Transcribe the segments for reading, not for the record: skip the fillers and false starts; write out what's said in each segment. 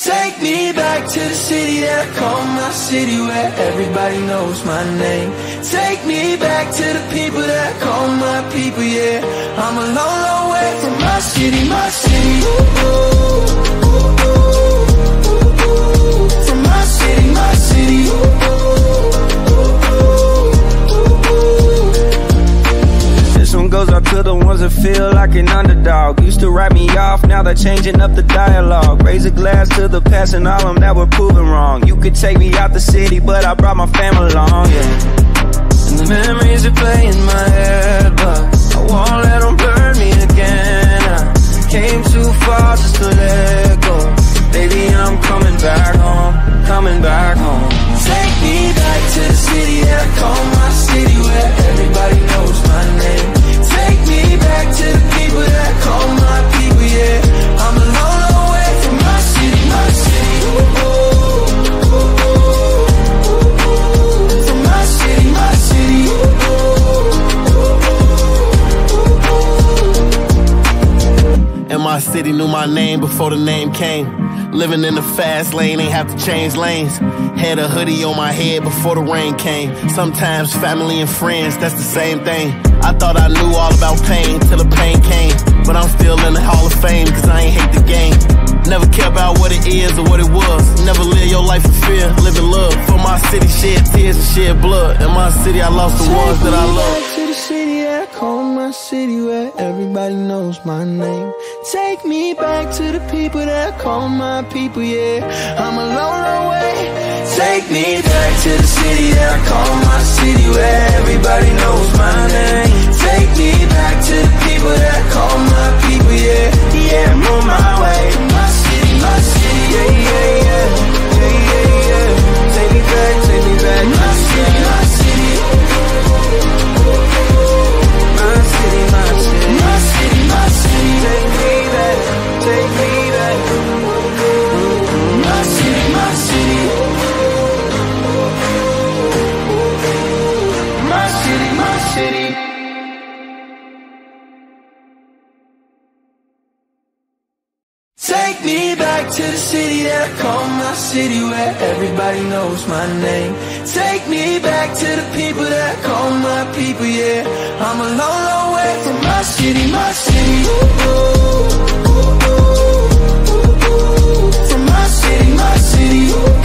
Take me back to the city that I call my city, where everybody knows my name. Take me back to the people that I call my people, yeah. I'm a long, long way from my city, my city. From my city, my city. This one goes out to the ones that feel like an underdog. Used to write me off, now they're changing up the dialogue. Raise a glass to the past and all them that were proven wrong. You could take me out the city, but I brought my family along, yeah. And the memories that play in my head, but I won't let them burn me again. I came too far just to let go. Baby, I'm coming back home, coming back home. Take me back to the city that I call my city, where everybody knows my name. Take me back to the people that I call my people, yeah. I'm a long, long way from my city, my city. From my city, my city. And my city knew my name before the name came. Living in the fast lane, ain't have to change lanes. Had a hoodie on my head before the rain came. Sometimes family and friends, that's the same thing. I thought I knew all about pain till the pain came. But I'm still in the Hall of Fame, cause I ain't hate the game. Never care about what it is or what it was. Never live your life in fear, live in love. For my city, shed tears and shed blood. In my city, I lost the ones that I love. Take me back to the city that I call my city, where everybody knows my name. Take me back to the people that I call my people, yeah. I'm a long, long way. Take me back to the city that I call my city, where everybody knows my name. Take me back to the people that I call my people, yeah. Yeah, I'm on my way. My city, yeah, yeah, yeah. Yeah, yeah, yeah. Take me back, my city, my city. My city, my city. My city, my city. Take me back, take me back. My city, my city. My city, my city. Take me back to the city that I call my city, where everybody knows my name. Take me back to the people that I call my people, yeah. I'm a long, long way from my city, my city. From my city, my city.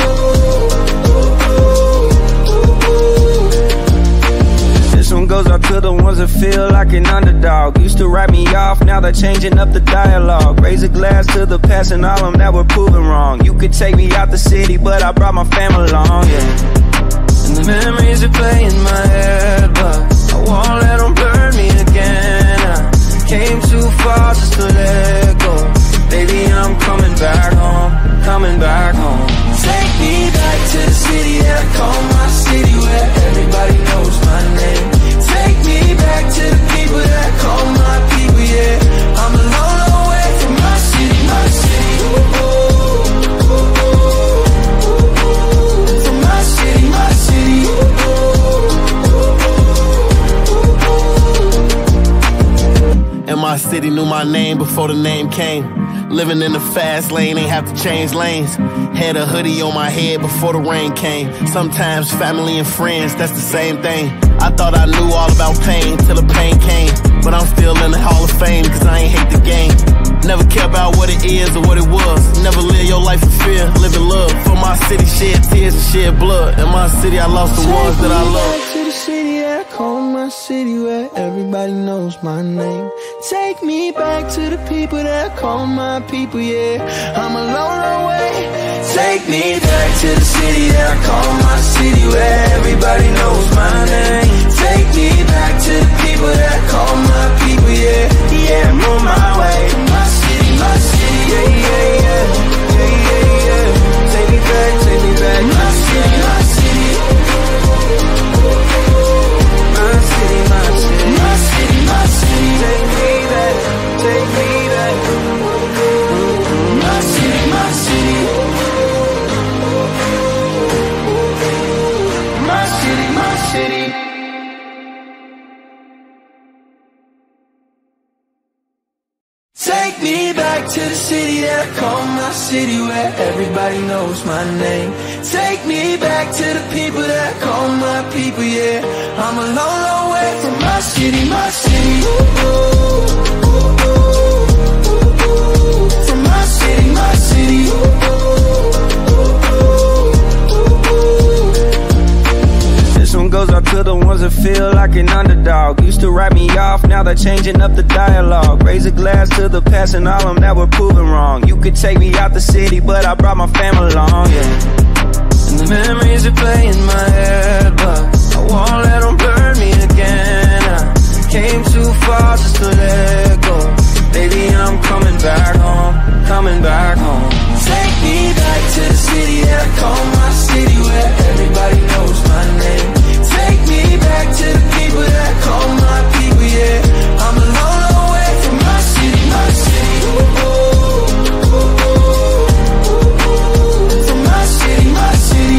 This one goes out to the ones that feel like an underdog. Used to write me off, now they're changing up the dialogue. Raise a glass to the past and all them that were proven wrong. You could take me out the city, but I brought my family along, yeah. And the memories that play in my head, but I won't let them burn me again. I came too far just to let go. Baby, I'm coming back home, coming back home. Take me back to the city that I call my city, where everybody knows my name. Take me back to the people that I call my people, yeah. I'm a long, long way from my city, my city. From my city, my city. And my city knew my name before the name came. Living in the fast lane, ain't have to change lanes. Had a hoodie on my head before the rain came. Sometimes family and friends, that's the same thing. I thought I knew all about pain till the pain came. But I'm still in the Hall of Fame, cause I ain't hate the game. Never care about what it is or what it was. Never live your life in fear, live in love. For my city, shed tears and shed blood. In my city, I lost the ones that I love. Take me back to the city that I call my city, where everybody knows my name. Take me back to the people that I call my people, yeah. I'm a long, long way. Take me back to the city that I call my city, where everybody knows my name. Take me back to the people that I call my people, yeah. Yeah, I'm on my way. My city, yeah, yeah, yeah. Yeah, yeah, yeah. Take me back, my city, my city. My city, my city. My city, my city. Take me back, take me back. My city, my city. My city, my city. Take me back to the city that I call my my city where everybody knows my name. Take me back to the people that call my people, yeah. I'm a long, long way from my city, my city. From my city, my city. This one goes out to the ones that feel like an underdog. Used to write me off, now they're changing up the dialogue. Raise a glass to the past and all them that were proven wrong. You could take me out the city, but I brought my family along, yeah. And the memories are playing in my head, but I won't let them blur me again. I came too far just to let go. Baby, I'm coming back home, coming back home. Take me back to the city that I call my city, where everybody knows my name. Take me back to the people that call my people, yeah. I'm a long, long way from my city, my city. From my city, my city.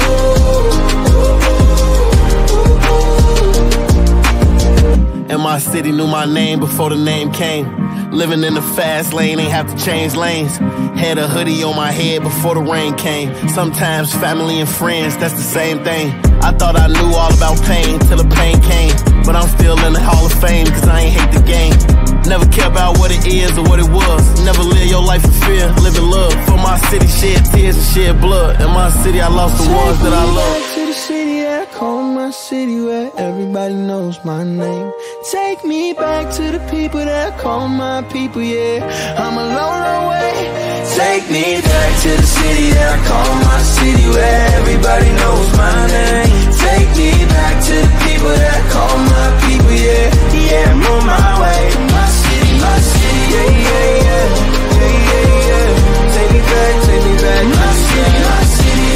And my city knew my name before the name came. Living in the fast lane, ain't have to change lanes. Had a hoodie on my head before the rain came. Sometimes family and friends, that's the same thing. I thought I knew all about pain till the pain came. But I'm still in the Hall of Fame, cause I ain't hate the game. Never care about what it is or what it was. Never live your life in fear, live in love. For my city, shed tears and shed blood. In my city, I lost the ones that I love. Take me back to the city that I call my city, where everybody knows my name. Take me back to the people that I call my people, yeah. I'm a long, long way. Take me back to the city that I call my city, where everybody knows my name. Take me back to the people that I call my people, yeah. Yeah, I'm on my way. My city, yeah, yeah, yeah. Yeah, yeah, yeah. Take me back, my city, my city.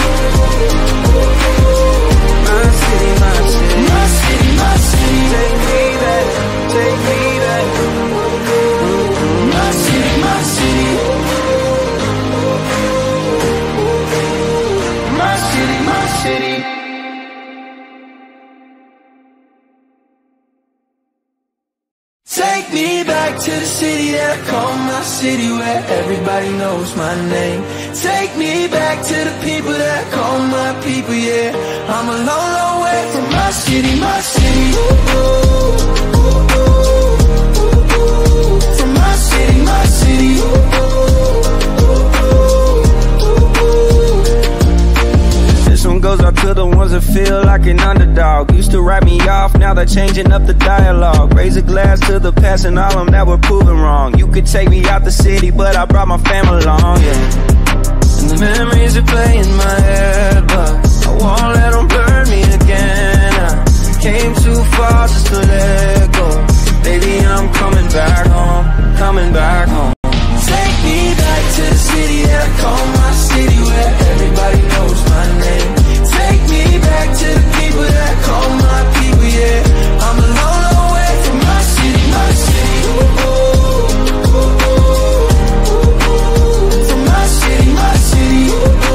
My city, my city. My city, my city. Take me back, take me back. My city, my city. My city, my city. Take me back to the city that I call my city, where everybody knows my name. Take me back to the people that call my people, yeah. I'm a long, long way from my city, my city. From my city, my city. This one goes out to the ones that feel like an underdog. Used to write me off, now they're changing up the dialogue. Raise a glass to the past and all them that were proven wrong. You could take me out the city, but I brought my family along, yeah. And the memories are playing in my head, but I won't let them blur me again. I came too far just to let go. Baby, I'm coming back home, coming back home. Take me back to the city that I call my city, where everybody knows my name. Take me back to the people that call my people, yeah. I'm a long, long way from my city, my city. From my city, my city.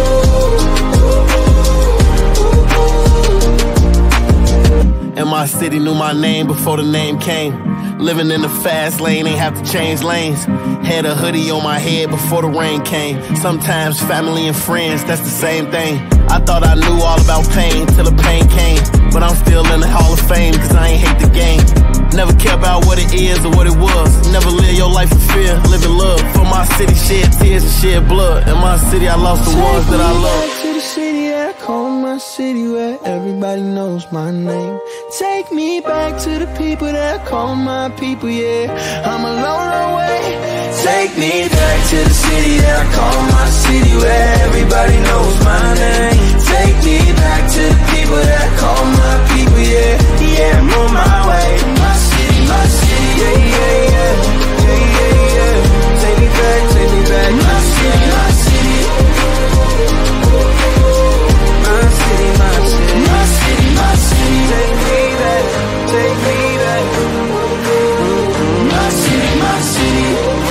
And my city knew my name before the name came. Living in the fast lane, ain't have to change lanes. Had a hoodie on my head before the rain came. Sometimes family and friends, that's the same thing. I thought I knew all about pain till the pain came. But I'm still in the Hall of Fame, cause I ain't hate the game. Never care about what it is or what it was. Never live your life in fear, live in love. For my city, shed tears and shed blood. In my city, I lost the ones that I love. Take me back to the city that I call my city, where everybody knows my name. Take me back to the people that call my people, yeah. I'm a long, long way. Take me back to the city that I call my city, where everybody knows my name. Take me back to the people that call my people, yeah. Yeah, I'm on my way. My city, yeah, yeah, yeah. Yeah, yeah, yeah. Take me back, my city, my city. My city, my city. My city, my city. Take me back, take me back. My city, my city.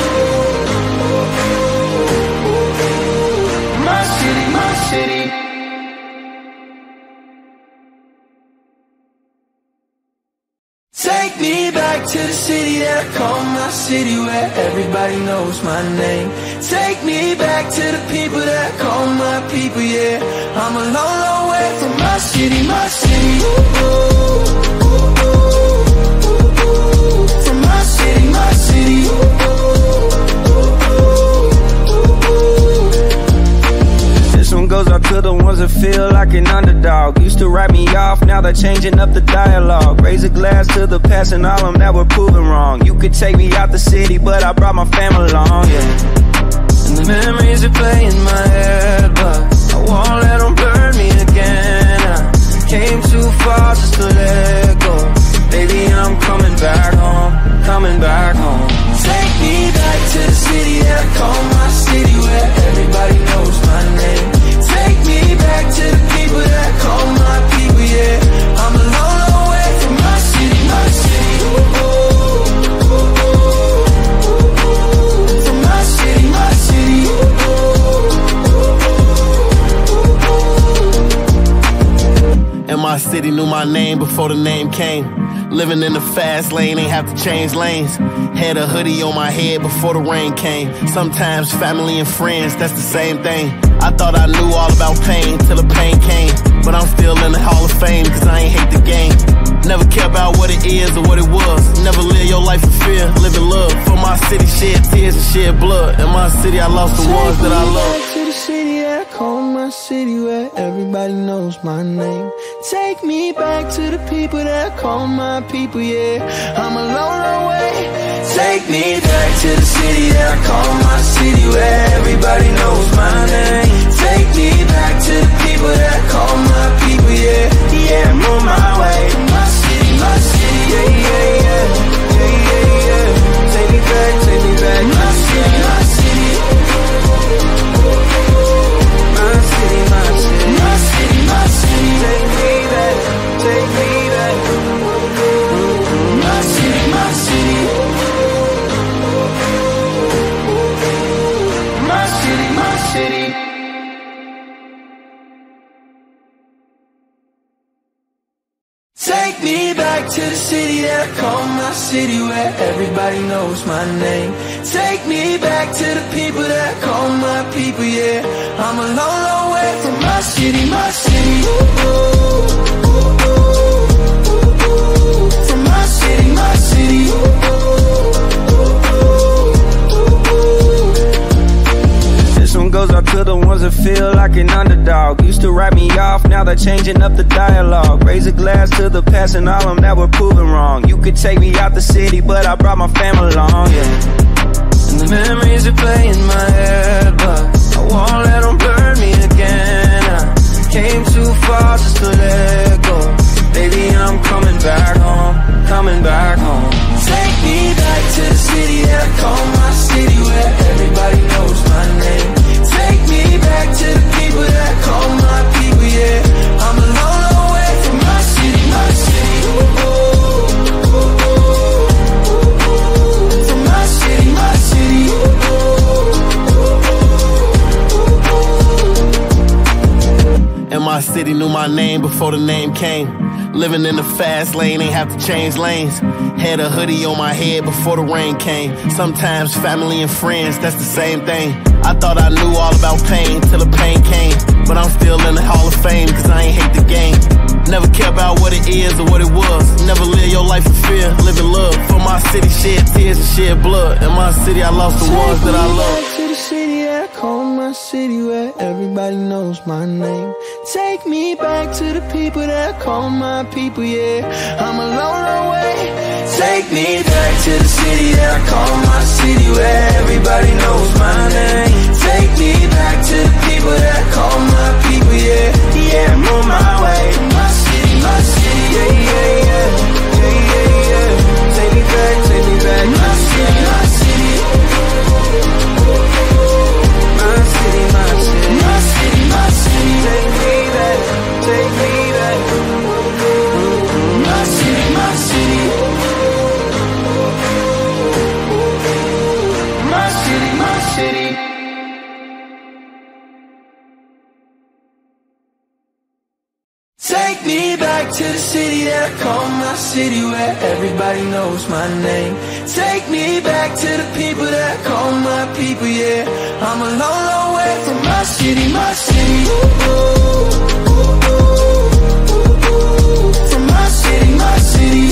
My city, my city. city that I call my city, where everybody knows my name. Take me back to the people that I call my people, yeah. I'm a long, long way from my city, my city. From my city, my city. This one goes out to the ones that feel like an underdog. Used to write me off, now they're changing up the dialogue. Raise a glass to the past and all them that were proven wrong. You could take me out the city, but I brought my family along, yeah. And the memories are playing in my head, but I won't let them burn me again. I came too far just to let go. Baby, I'm coming back home, coming back home. Take me back to the city that I call my city, where everybody knows my name. Take me back to the people that I call my people, yeah. I'm a long, long way from my city, my city. From my city, my city. And my city knew my name before the name came. Living in the fast lane, ain't have to change lanes. Had a hoodie on my head before the rain came. Sometimes family and friends, that's the same thing. I thought I knew all about pain till the pain came. But I'm still in the Hall of Fame, cause I ain't hate the game. Never care about what it is or what it was. Never live your life in fear, live in love. For my city, shed tears and shed blood. In my city, I lost the ones that I love. Take me back to the city that I call my city, where everybody knows my name. Take me back to the people that I call my people, yeah. I'm a long, long way. Take me back to the city that I call my city, where everybody knows my name. Take me back to the people that I call my people, yeah. Yeah, I'm on my way. My city, yeah, yeah, yeah. Yeah, yeah, yeah. Take me back, my city, my city. My city, my city. My city, my city. Take me back, take me back. My city, my city. My city, my city. Take me back to the city that I call my city, where everybody knows my name. Take me back to the people that I call my people, yeah. I'm a long, long way from my city, my city. From my city, my city. This one goes out to the ones that feel like an underdog. Used to write me off, now they're changing up the dialogue. Raise a glass to the past and all them that were proven wrong. You could take me out the city, but I brought my family along, yeah. And the memories are playing in my head, but I won't let them burn me again. I came too far just to let go. Baby, I'm coming back home, coming back home. Take me back to the city that I call my city, where everybody knows my name. Take me back to the people that I call my people, yeah. I'm a long, long way from my city, my city. From my city, my city. And my city knew my name before the name came. Living in the fast lane, ain't have to change lanes. Had a hoodie on my head before the rain came. Sometimes family and friends, that's the same thing. I thought I knew all about pain till the pain came. But I'm still in the Hall of Fame, cause I ain't hate the game. Never care about what it is or what it was. Never live your life in fear, live in love. For my city, shed tears and shed blood. In my city, I lost the ones that I love. Take me back to the city that I call my city, where everybody knows my name. Take me back to the people that I call my people, yeah. I'm a long, long way. Take me back to the city that I call my city, where everybody knows my name. Take me back to the people that I call my people, yeah. Yeah, I'm on my way. My city, yeah, yeah, yeah. Yeah, yeah, yeah. Take me back, my city, my city. My city, my city. My city, my city. Take me back, take me back. My city, my city. My city, my city. Take me back to the city that I call my city, where everybody knows my name. Take me back to the people that I call my people, yeah. I'm a long, long way from my city, my city. From my city, my city.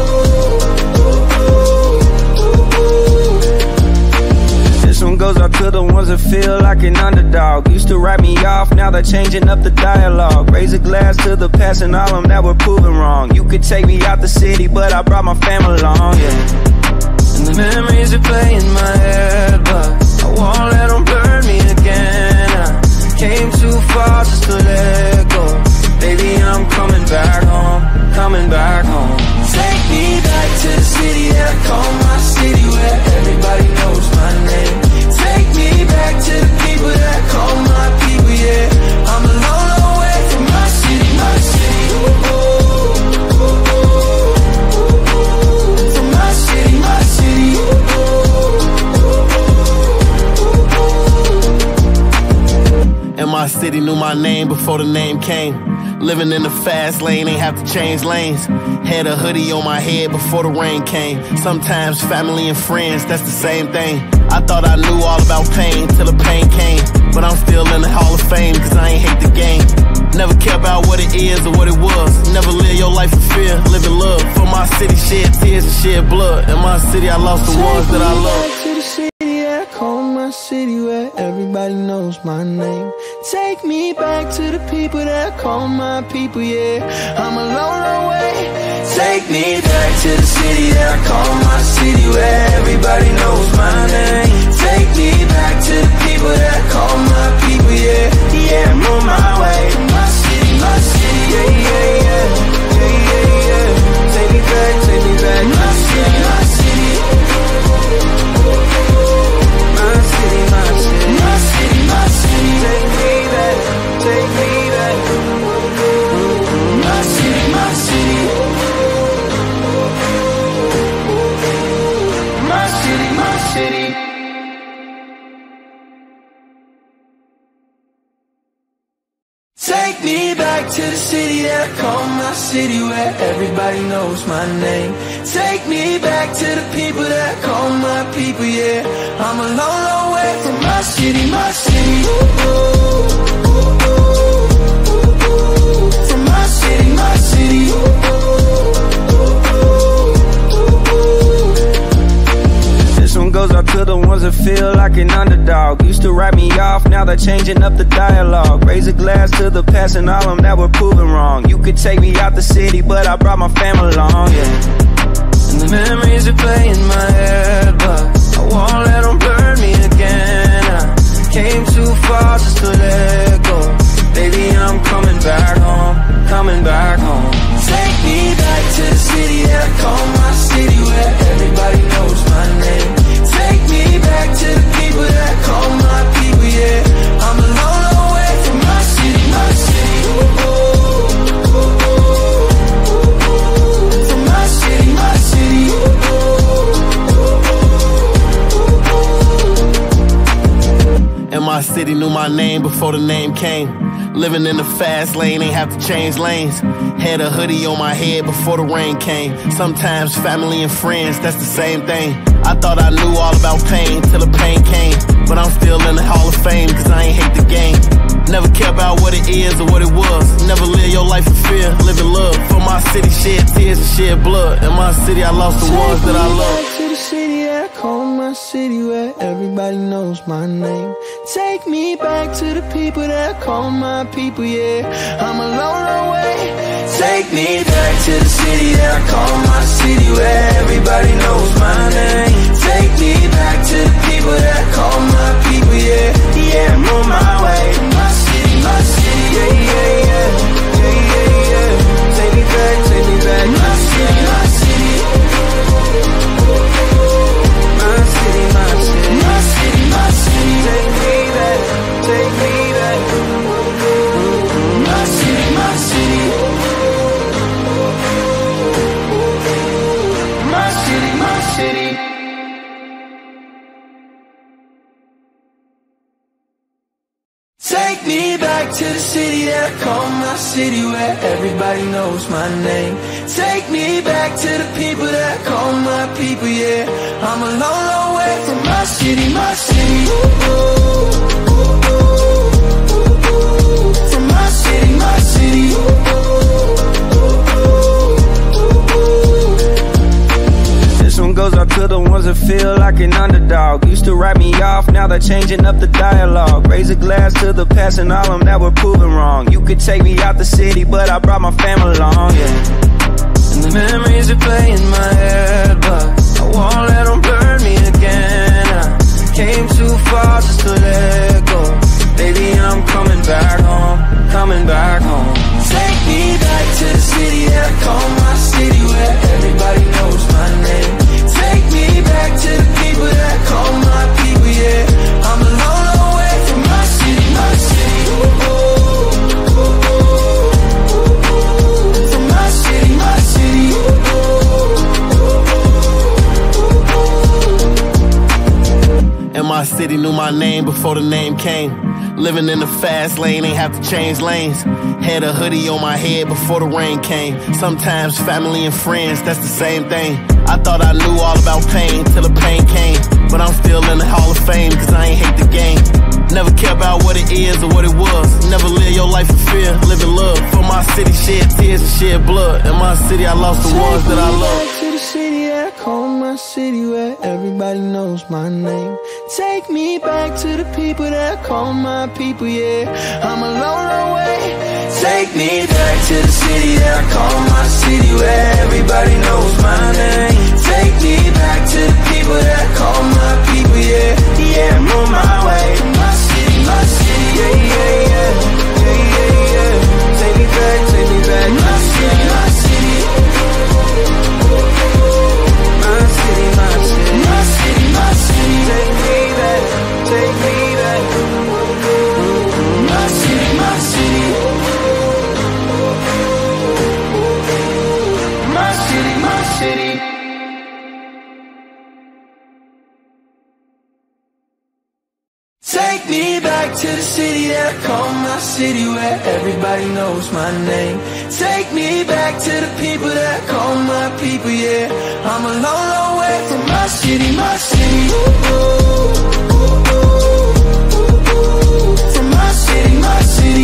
This one goes out to the ones that feel like an underdog. Used to write me off, now they're changing up the dialogue. Raise a glass to the past and all them that were proven wrong. You could take me out the city, but I brought my family along, yeah. And the memories are playing in my head, but I won't let them burn me again. I came too far just to let go. Baby, I'm coming back home, coming back home. Take me back to the city that I call my city, where everybody knows my name. Take me back to the people that I call my people, yeah. I'm a long, long way from my city, my city. From my city, my city. And my city knew my name before the name came. Living in the fast lane, ain't have to change lanes. Had a hoodie on my head before the rain came. Sometimes family and friends, that's the same thing. I thought I knew all about pain till the pain came. But I'm still in the Hall of Fame, cause I ain't hate the game. Never care about what it is or what it was. Never live your life in fear, live in love. For my city, shed tears and shed blood. In my city, I lost the ones that I love. To the city I call my city, where everybody knows my name. Take me back to the people that I call my people, yeah. I'm a long, long way. Take me back to the city that I call my city, where everybody knows my name. Take me back to the people that I call my people, yeah. Yeah, I'm on my way. My city, yeah, yeah, yeah. Yeah, yeah, yeah. Take me back, my city, my city. My city, my city. My city, my city. Take me back, take me back. My city, my city. My city, my city. Take me back to the city that I call my city, where everybody knows my name. Take me back to the people that I call my people, yeah. I'm a long, long way from my city, my city. From my city, my city. This one goes out to the ones that feel like an underdog. Used to write me off, now they're changing up the dialogue. Raise a glass to the past and all them that were proven wrong. You could take me out the city, but I brought my family along, yeah. And the memories are playing in my head, but I won't let them burn me again. I came too far just to let go. Baby, I'm coming back home, coming back home. Take me back to the city that I call my city, where everybody knows my name. Take me back to the people that I call my people, yeah. I'm a long, long way from my city, my city. From my city, my city. And my city knew my name before the name came. Living in the fast lane, ain't have to change lanes. Had a hoodie on my head before the rain came. Sometimes family and friends, that's the same thing. I thought I knew all about pain till the pain came. But I'm still in the Hall of Fame, cause I ain't hate the game. Never care about what it is or what it was. Never live your life in fear, live in love. For my city, shed tears and shed blood. In my city, I lost the ones that I love. Take me back to the city that I call my city, where everybody knows my name. Take me back to the people that I call my people, yeah. I'm a long, long way. Take me back to the city that I call my city, where everybody knows my name. Take me back to the people that I call my people, yeah. Yeah, I'm on my way. My city, yeah, yeah, yeah. Yeah, yeah, yeah. Take me back, my city, my city. My city, my city. My city, my city. Take me back, take me back. My city, my city. My city, my city. Take me back to the city that I call my city, where everybody knows my name. Take me back to the people that I call my people, yeah. I'm a long, long way from my city, my city. From my city, my city. This one goes out to the ones that feel like an underdog. Used to write me off, now they're changing up the dialogue. Raise a glass to the past and all them that were proven wrong. You could take me out the city, but I brought my family along, yeah. And the memories are playing in my head, but I won't let them blur me again. I came too far just to let go. Baby, I'm coming back home, coming back home. Take me back to the city that I call my city, where everybody knows my name. Take me back to the people that I call my people, yeah. I'm a long, long way from my city, my city. From my city, my city. And my city knew my name before the name came. Living in the fast lane, ain't have to change lanes. Had a hoodie on my head before the rain came. Sometimes family and friends, that's the same thing. I thought I knew all about pain till the pain came. But I'm still in the Hall of Fame, cause I ain't hate the game. Never care about what it is or what it was. Never live your life in fear, live in love. For my city, shed tears and shed blood. In my city, I lost the ones that I love. To the city that I call my city, where everybody knows my name. Take me back to the people that I call my people, yeah. I'm a long, long way. Take me back to the city that I call my city, where everybody knows my name. Take me back to the people that I call my people, yeah. Yeah, I'm on my way. My city, my city, yeah, yeah, yeah. Yeah, yeah, yeah. Take me back, my city, my city. My city, my city. My city, my city. Take me back, take me back. My city, my city. My city, my city. Take me back to the city that I call my city, where everybody knows my name. Take me back to the people that I call my people, yeah. I'm a long, long way from my city, my city. From my city, my city.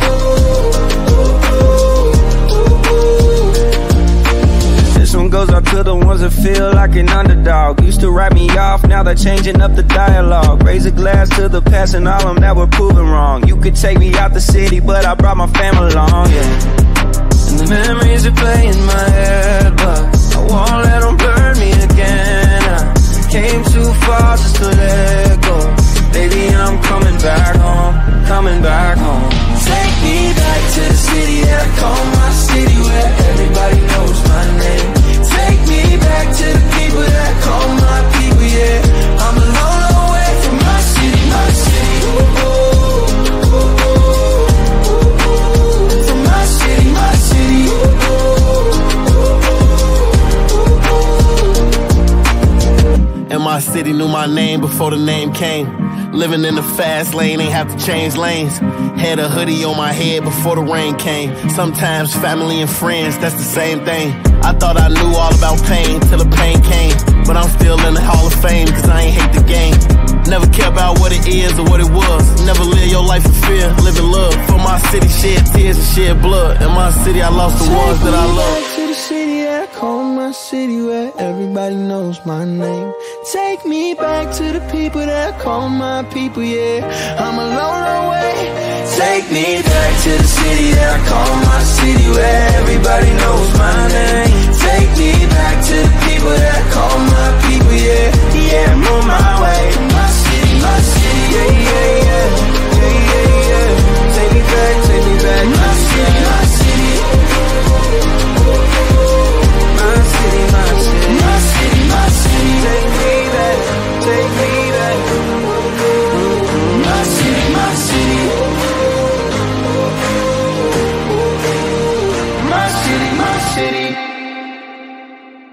This one goes out to the ones that feel like an underdog. Used to write me off, now they're changing up the dialogue. Raise a glass to the past and all them that were proven wrong. You could take me out the city, but I brought my family along, yeah. And the memories are playing in my head, but I won't let them blur me again. I came too far just to let go. Baby, I'm coming back home, coming back home. Take me back to the city that I call my city, where everybody knows my name. Take me back to the people that I call my people, yeah. I'm a long, long way from my city, my city. From my city, my city. And my city knew my name before the name came. Living in the fast lane, ain't have to change lanes. Had a hoodie on my head before the rain came. Sometimes family and friends, that's the same thing. I thought I knew all about pain till the pain came. But I'm still in the Hall of Fame, cause I ain't hate the game. Never care about what it is or what it was. Never live your life in fear, live in love. For my city, shed tears and shed blood. In my city, I lost the ones that I love. To the city that I call my city, where everybody knows my name. Take me back to the people that I call my people, yeah. I'm a long, long way. Take me back to the city that I call my city, where everybody knows my name. Take me back to the people that I call my people, yeah. Yeah, I'm on my way. My city, yeah, yeah, yeah. Yeah, yeah, yeah. Take me back, my city, my city. My city, my city. My city, my city. Take me back, take me back. My city, my city. My city, my city.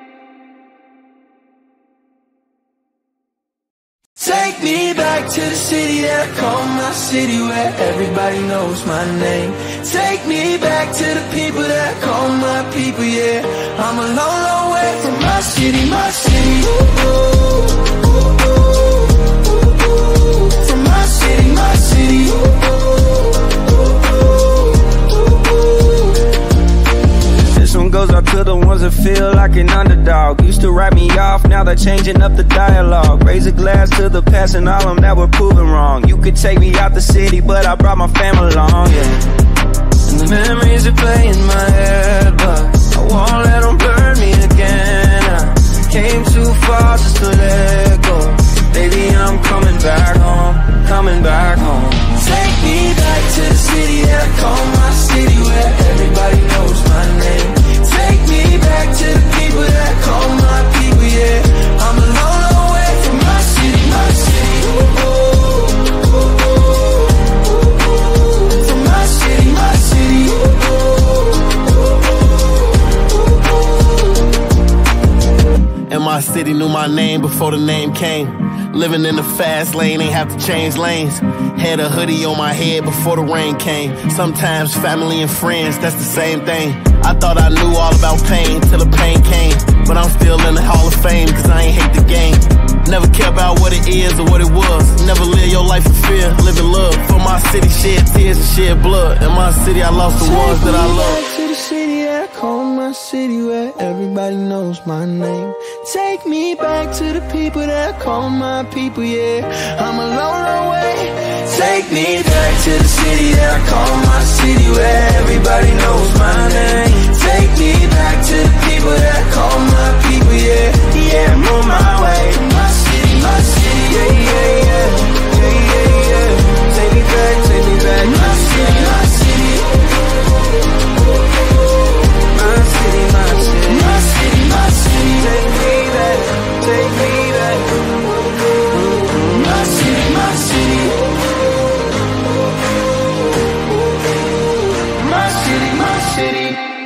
Take me back to the city that I call my city, where everybody knows my name. Take me back to the people that I call my people, yeah. I'm a long, long way from my city, my city. From my city, my city. This one goes out to the ones that feel like an underdog. Used to write me off, now they're changing up the dialogue. Raise a glass to the past and all them that were proven wrong. You could take me out the city, but I brought my family along, yeah. And the memories that play in my head, but I won't let them burn me again. I came too far just to let go. Baby, I'm coming back home, coming back home. Take me back to the city that I call my city, where everybody knows my name. Take me back to the people that I call my people, yeah. I'm a long, long way from my city, my city. From my city, my city. And my city knew my name before the name came. Living in the fast lane, ain't have to change lanes. Had a hoodie on my head before the rain came. Sometimes family and friends, that's the same thing. I thought I knew all about pain till the pain came. But I'm still in the Hall of Fame, cause I ain't hate the game. Never care about what it is or what it was. Never live your life in fear, live in love. For my city, shed tears and shed blood. In my city, I lost the ones that I love. Take me back to the city that I call my city, where everybody knows my name. Take me back to the people that I call my people, yeah. I'm a long, long way. Take me back to the city that I call my city, where everybody knows my name. Take me back to the people that I call my people, yeah. Yeah, I'm on my way. My city, yeah, yeah, yeah. Yeah, yeah, yeah. Take me back, my city, my city. My city, my city. My city, my city. Take me back, take me back. My city, my city. My city, my city.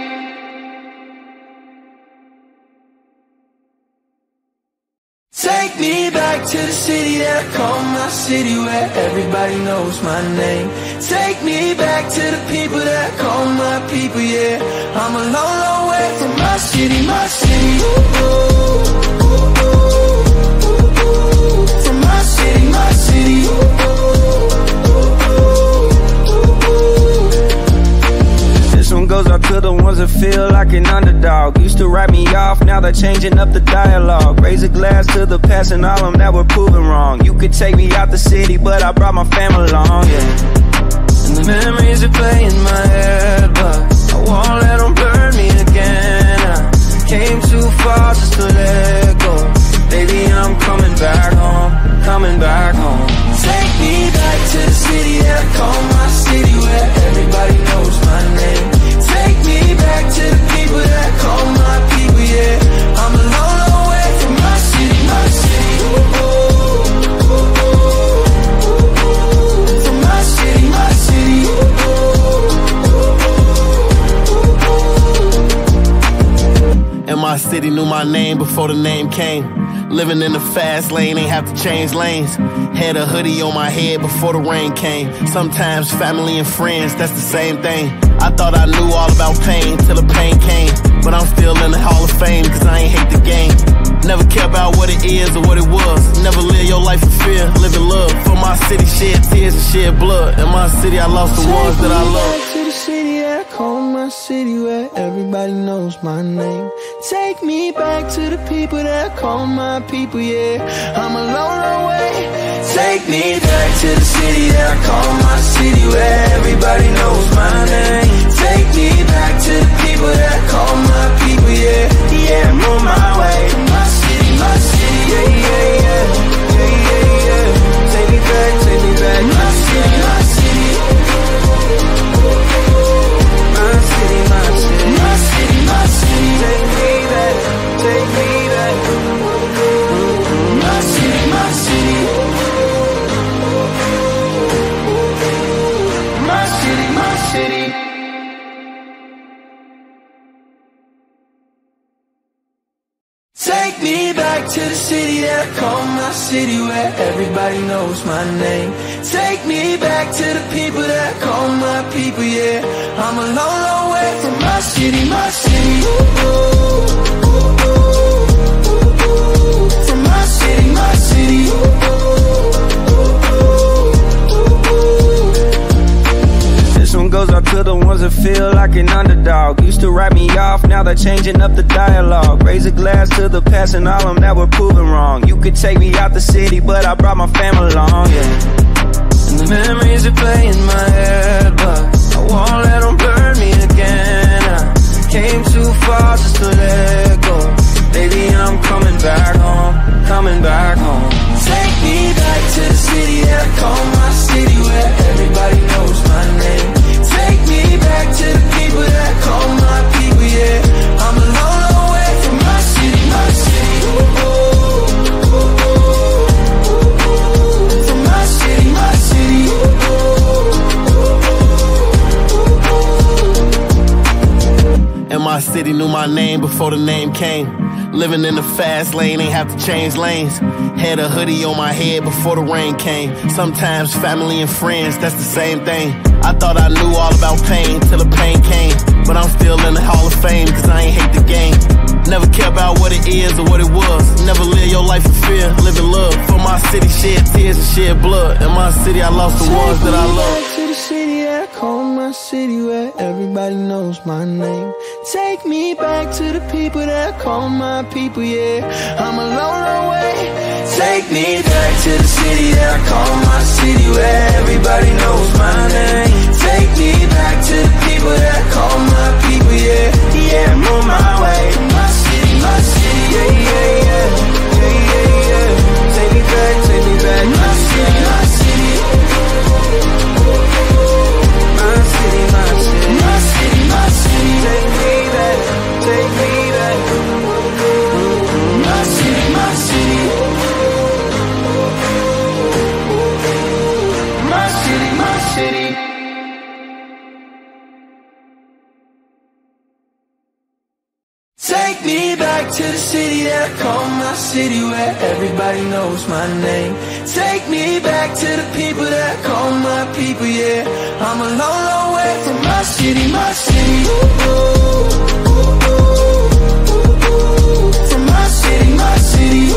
Take me back to the city that I call my city, where everybody knows my name. Take me back to the people that I call my people, yeah. I'm a long, long way from my city, my city. From my city, my city. This one goes out to the ones that feel like an underdog. Used to write me off, now they're changing up the dialogue. Raise a glass to the past and all them that were proven wrong. You could take me out the city, but I brought my family along, yeah. And the memories that play in my head, but I won't let them burn me again. I came too far just to let go. Baby, I'm coming back home, coming back home. Take me back to the city that I call my city, where everybody knows my name. Take me back to the people that I call my people, yeah. I'm a long, long way from my city, my city. From my city, my city. And my city knew my name before the name came. Living in the fast lane, ain't have to change lanes. Had a hoodie on my head before the rain came. Sometimes family and friends, that's the same thing. I thought I knew all about pain till the pain came. But I'm still in the Hall of Fame, cause I ain't hate the game. Never care about what it is or what it was. Never live your life in fear, live in love. For my city, shed tears and shed blood. In my city, I lost the ones that I love. Take me back to the city that I call my city, where everybody knows my name. Take me back to the people that I call my people, yeah. I'm a long, long way. Take me back to the city that I call my city, where everybody knows my name. Take me back to the people that I call my people, yeah. Yeah, I'm on my way. My city, yeah, yeah, yeah. Yeah, yeah, yeah. Take me back, my city, my city. My city, my city. My city, my city. Take me back, take me back. My city, my city. My city, my city. Take me back to the city that I call my city, where everybody knows my name. Take me back to the people that I call my people, yeah. I'm a long, long way from my city, my city. From my city, my city. This one goes out to the ones that feel like an underdog. Used to write me off, now they're changing up the dialogue. Raise a glass to the past and all them that were proven wrong. You could take me out the city, but I brought my family along, yeah. And the memories that play in my head, but I won't let them blur me again. I came too far just to let go. Baby, I'm coming back home, coming back home. Take me back to the city that I call my city, where everybody knows my name. Take me back to the people that I call my people, yeah. I'm a long, long way from my city, my city. From my city, my city. And my city knew my name before the name came. Living in the fast lane, ain't have to change lanes. Had a hoodie on my head before the rain came. Sometimes family and friends, that's the same thing. I thought I knew all about pain till the pain came. But I'm still in the Hall of Fame, cause I ain't hate the game. Never care about what it is or what it was. Never live your life in fear, live in love. For my city, shed tears and shed blood. In my city, I lost the ones that I love. To the city that I call my city, where everybody knows my name. Take me back to the people that I call my people, yeah. I'm a long, long way. Take me back to the city that I call my city, where everybody knows my name. Take me back to the people that I call my people, yeah. Yeah, I'm on my way. My city, yeah, yeah, yeah. Yeah, yeah, yeah. Take me back, my city, my city. My city, my city. My city, my city. Take me back, take me back. My city, my city. My city, my city. Take me back to the city that I call my city, where everybody knows my name. Take me back to the people that I call my people, yeah. I'm a long, long way from my city, my city. From my city, my city.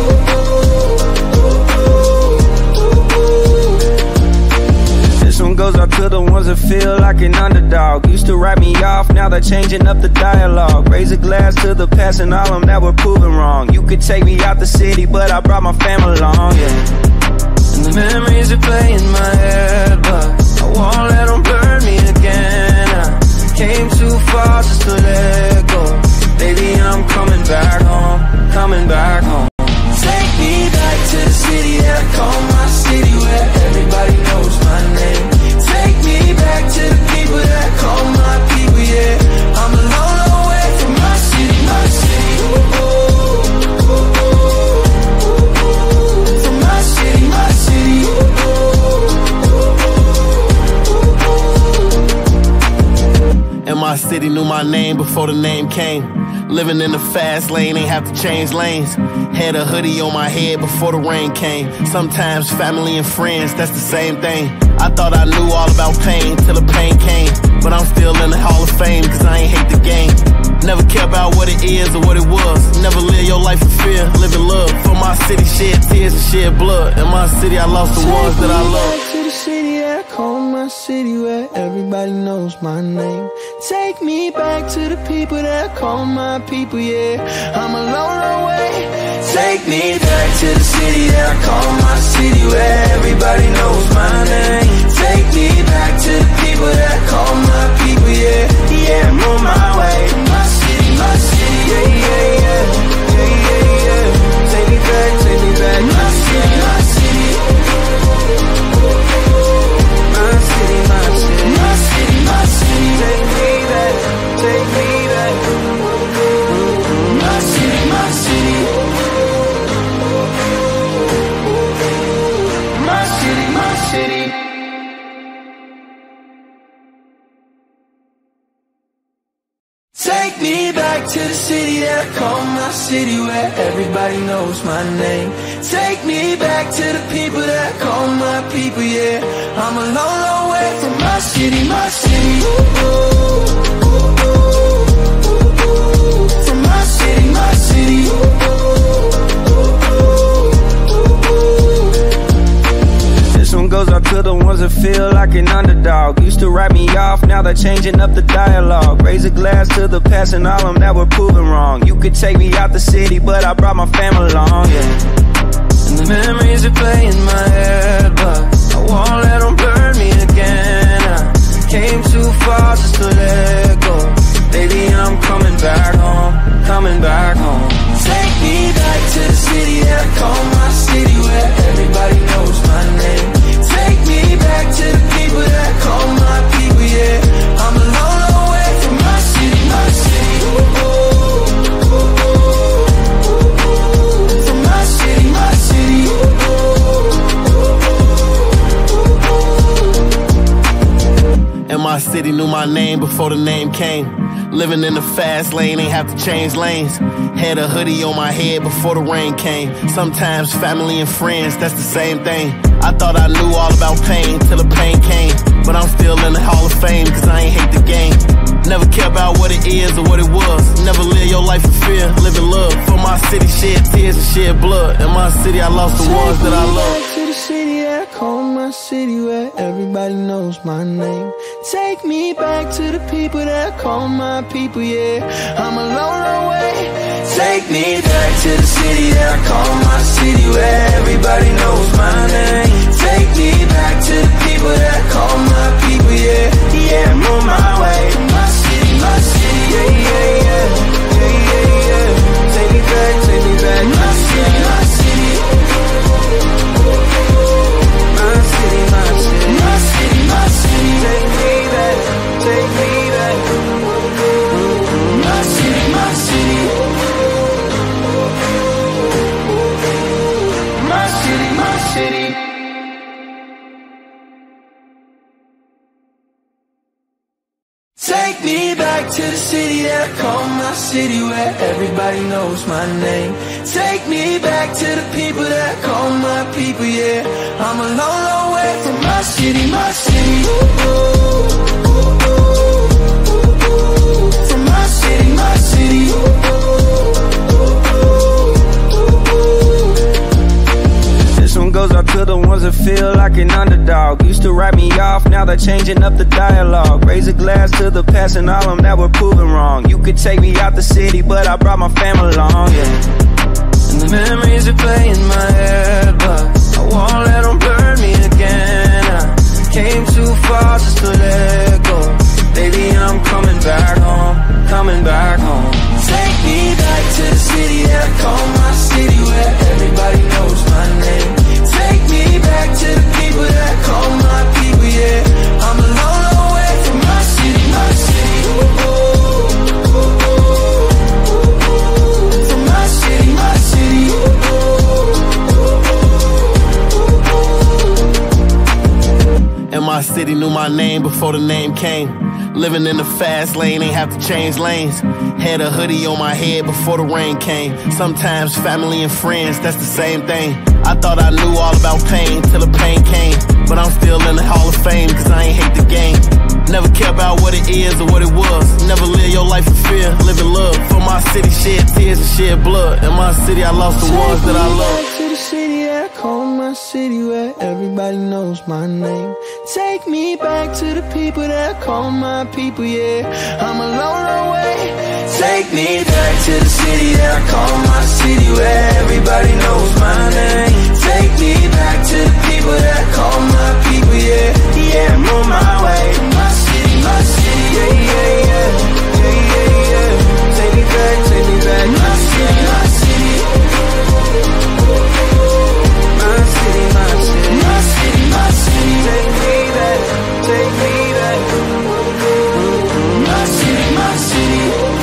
This one goes out to the ones that feel like an underdog. Used to write me off, now they're changing up the dialogue. Raise a glass to the past and all them that were proven wrong. You could take me out the city, but I brought my family along, yeah. And the memories that play in my head, but I won't let them blur me again. I came too far just to let go. Baby, I'm coming back home, coming back home. Take me back to the city that I call my city, where everybody knows my name. Take me back to the people that I call my people, yeah. I'm a long, long way from my city, my city. From my city, my city. And my city knew my name before the name came. Living in the fast lane, ain't have to change lanes. Had a hoodie on my head before the rain came. Sometimes family and friends, that's the same thing. I thought I knew all about pain till the pain came. But I'm still in the Hall of Fame, cause I ain't hate the game. Never care about what it is or what it was. Never live your life in fear, live in love. For my city, shed tears and shed blood. In my city, I lost the ones that I love. To the city that I call my city, where everybody knows my name. Take me back to the people that I call my people, yeah. I'm a long, long way. Take me back to the city that I call my city, where everybody knows my name. Take me back to the people that I call my people, yeah. Yeah, I'm on my way. My city, yeah, yeah, yeah. Yeah, yeah, yeah. Take me back, my city, my city. My city, my city. My city, my city. Take me back, take me back. My city, my city. My city, my city. Take me back to the city that I call my city, where everybody knows my name. Take me back to the people that I call my people, yeah. I'm a long, long way from my city, my city. From my city, my city. This one goes out to the ones that feel like an underdog. Used to write me off, now they're changing up the dialogue. Raise a glass to the past and all them that were proven wrong. You could take me out the city, but I brought my family along, yeah. And the memories are playing in my head, but I won't let them burn me again. I came too far just to let go. Baby, I'm coming back home, coming back home. Take me back to the city that I call my city, where everybody knows my name. Take me back to the people that I call my people, yeah. I'm a long, long way from my city, my city. From my city, my city. And my city knew my name before the name came. Living in the fast lane, ain't have to change lanes. Had a hoodie on my head before the rain came. Sometimes family and friends, that's the same thing. I thought I knew all about pain till the pain came. But I'm still in the Hall of Fame, cause I ain't hate the game. Never care about what it is or what it was. Never live your life in fear, live in love. For my city, shed tears and shed blood. In my city, I lost the ones that I love. Take me back to the city that I call my city, where everybody knows my name. Take me back to the people that I call my people, yeah. I'm a long, long way. Take me back to the city that I call my city, where everybody knows my name. Take me back to the people that I call my people, yeah. Yeah, I'm on my way. My city, yeah, yeah, yeah. Yeah, yeah, yeah. Take me back, my city, my city. My city, my city. My city, my city. Take me back, take me back. My city, my city. My city, my city. Take me back to the city that I call my city, where everybody knows my name. Take me back to the people that I call my people, yeah. I'm a long, long way from my city, my city. From my city, my city. This one goes out to the ones that feel like an underdog. Used to write me off, now they're changing up the dialogue. Raise a glass to the past and all them that were proven wrong. You could take me out the city, but I brought my family along, yeah. And the memories are playing in my head, but I won't let them burn me again. I came too far just to let go. Baby, I'm coming back home, coming back home. Take me back to the city that I call my city, where everybody knows my name. Take me back to the people that I call my people, yeah. I'm a long, long way from my city, my city. From my city, my city. And my city knew my name before the name came. Living in the fast lane, ain't have to change lanes. Had a hoodie on my head before the rain came. Sometimes family and friends, that's the same thing. I thought I knew all about pain till the pain came. But I'm still in the Hall of Fame, cause I ain't hate the game. Never care about what it is or what it was. Never live your life in fear, live in love. For my city, shed tears and shed blood. In my city, I lost the ones that I love. Take me back to the city that I call my city, where everybody knows my name. Take me back to the people that I call my people, yeah. I'm a long, long way. Take me back to the city that I call my city, where everybody knows my name. Take me back to the people that I call my people, yeah. Yeah, I'm on my way. My city, yeah, yeah, yeah. Yeah, yeah, yeah. Take me back, my city, my city. My city, my city. My city, my city. Take me back, take me back. My city, my city.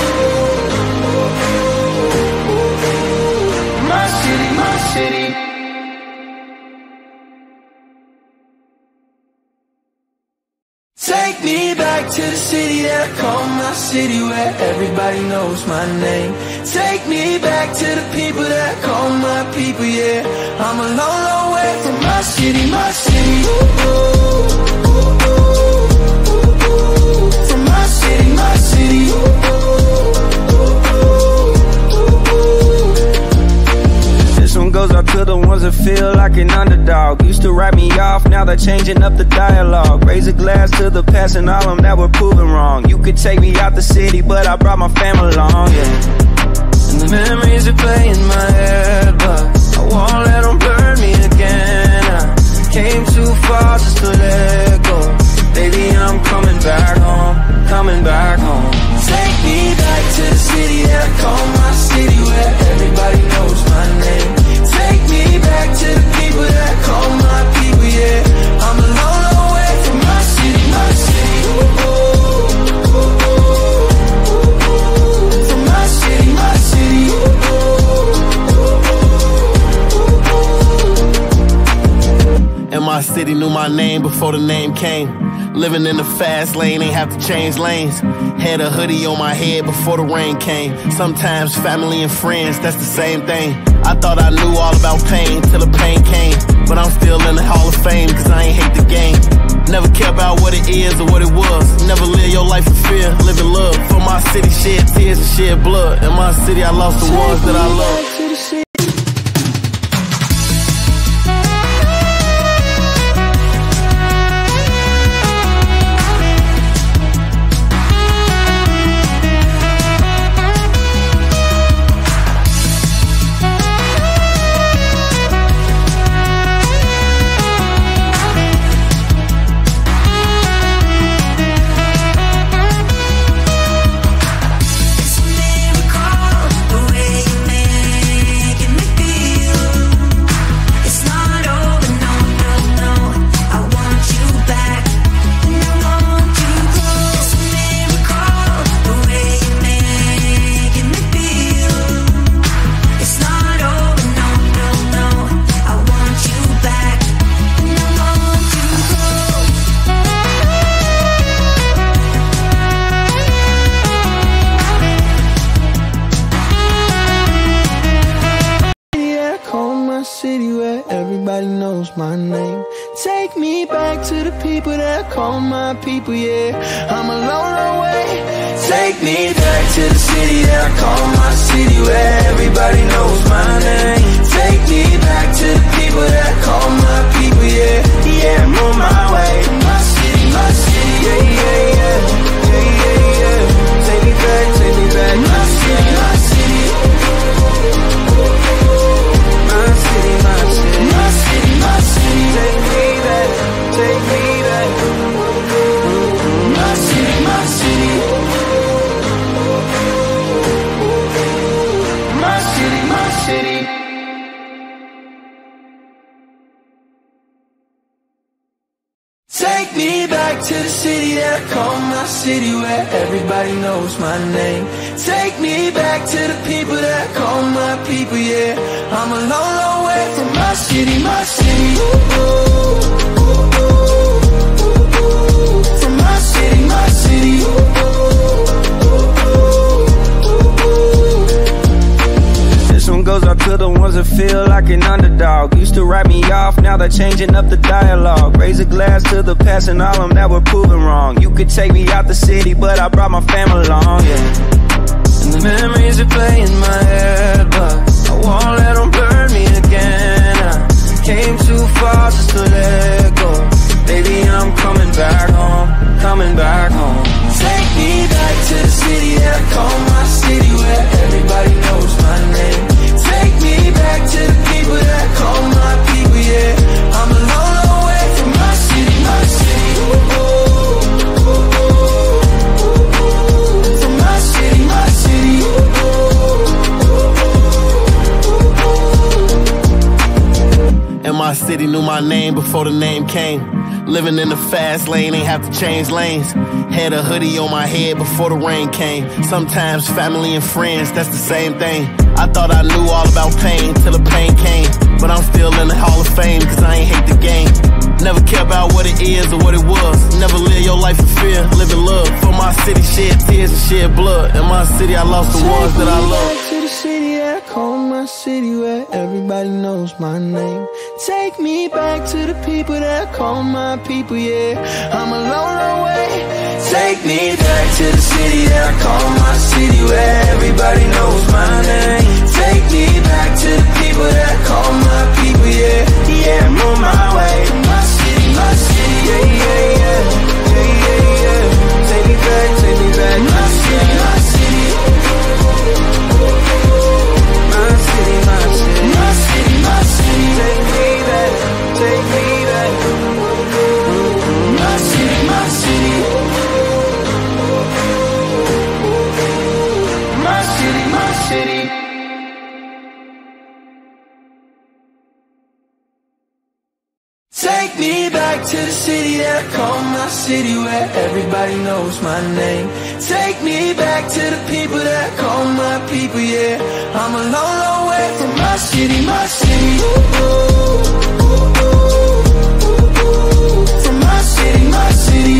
My city, my city. Take me back to the city that I call my city, where everybody knows my name. Take me back to the people that I call my people, yeah. I'm a long, long way from my city, my city. From my city, my city. This one goes out to the ones that feel like an underdog. Used to write me off, now they're changing up the dialogue. Raise a glass to the past and all them that were proven wrong. You could take me out the city, but I brought my family along, yeah. And the memories are playing in my head, but I won't let them burn me again. I came too far just to let go. Baby, I'm coming back home, coming back home. Take me back to the city that I call my city, where everybody knows my name. Take me back to the people that I call my people, yeah. I'm a long, long way from my city, my city. From my city, my city. And my city knew my name before the name came. Living in the fast lane, ain't have to change lanes. Had a hoodie on my head before the rain came. Sometimes family and friends, that's the same thing. I thought I knew all about pain till the pain came. But I'm still in the Hall of Fame, cause I ain't hate the game. Never care about what it is or what it was. Never live your life in fear, live in love. For my city, shed tears and shed blood. In my city, I lost the ones that I love. City where everybody knows my name. Take me back to the people that I call my people, yeah. I'm a long, long way. Take me back to the city that I call my city, where everybody knows my name. Take me back to the people that I call my people, yeah. Yeah, I'm on my way. My city, yeah, yeah, yeah. Yeah, yeah, yeah. Take me back, my city, my city. My city, my city, my city, my city. Take me back, take me back. My city, my city. My city, my city. Take me back to the city that I call my city, where everybody knows my name. Take me back to the people that I call my people, yeah. I'm a long, long way from my city, my city. From my city, my city. This one goes out to the ones that feel like an underdog. Used to write me off, now they're changing up the dialogue. Raise a glass to the past and all them that were proven wrong. You could take me out the city, but I brought my family along, yeah. And the memories are playing in my head, but I won't let them burn me again. I came too far just to let go. Baby, I'm coming back home, coming back home. Take me back to the city that I call my city, where everybody knows my name. Take me back to the people that I call my people, yeah. I'm a long, long way from my city, my city. From my city, my city. And my city knew my name before the name came. Living in the fast lane, ain't have to change lanes. Had a hoodie on my head before the rain came. Sometimes family and friends, that's the same thing. I thought I knew all about pain till the pain came. But I'm still in the Hall of Fame, cause I ain't hate the game. Never care about what it is or what it was. Never live your life in fear, live in love. For my city, shed tears and shed blood. In my city, I lost the ones that I love. Take me back to the city that I call my city, where everybody knows my name. Take me back to the people that I call my people, yeah. I'm a long, long way. Take me back to the city that I call my city, where everybody knows my name. Take me back to the people that I call my people, yeah. Yeah, I'm on my way. My city, yeah, yeah, yeah. Yeah, yeah, yeah. Take me back, my city, my city. My city, my city. My city, my city. Take me back, take me back. My city, my city. My city, my city. Take me back to the city that I call my city, where everybody knows my name. Take me back to the people that I call my people, yeah. I'm a long, long way from my city, my city. From my city, my city.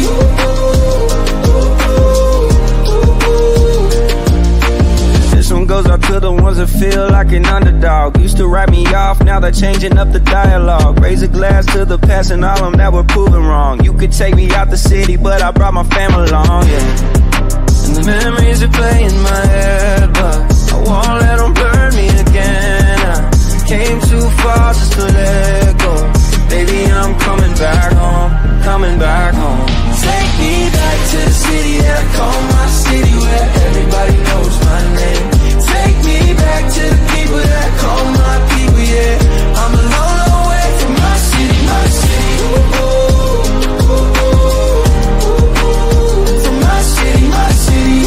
This one goes out to the ones that feel like an underdog. Used to write me off, now they're changing up the dialogue. Raise a glass to the past and all them that were proven wrong. You could take me out the city, but I brought my family along, yeah. And the memories replay in my head, but I won't let them burn me again. I came too far just to let go. Baby, I'm coming back home, coming back home. Take me back to the city that I call my city, where everybody knows my name. Take me back to the people that I call my people, yeah. I'm a long, long way from my city, my city. From my city, my city.